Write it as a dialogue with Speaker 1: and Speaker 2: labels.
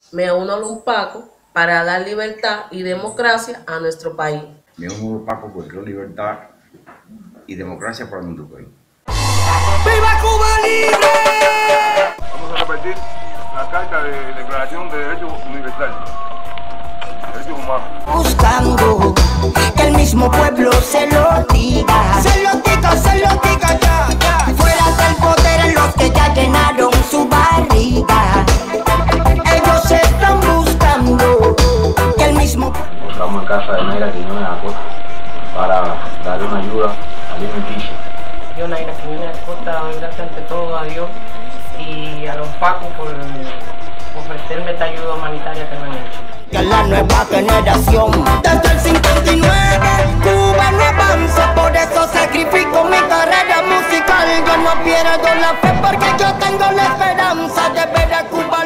Speaker 1: Me uno a los Paco para dar libertad y democracia a nuestro país.
Speaker 2: Me uno a los Paco porque quiero libertad y democracia para nuestro país.
Speaker 3: ¡Viva Cuba Libre!
Speaker 4: Vamos a repetir la Carta de Declaración de Derechos Universales, Derechos Humanos.
Speaker 3: Buscando que el mismo pueblo se lo diga. Se lo diga ya. Fuera del poder en los que ya llenaron su barriga. Ellos están buscando que el mismo pueblo.
Speaker 5: Encontramos en casa de Naira Quiñones Acosta para darle una ayuda alimenticia.
Speaker 6: Yo, Naira Quiñones Acosta, doy gracias ante todo a Dios y a los Pacos por ofrecerme esta ayuda humanitaria que me han hecho.
Speaker 3: Que la nueva generación, desde el 59, Cuba no avanza, por eso sacrifico mi carrera musical. Yo no pierdo la fe porque yo tengo la esperanza de ver a Cuba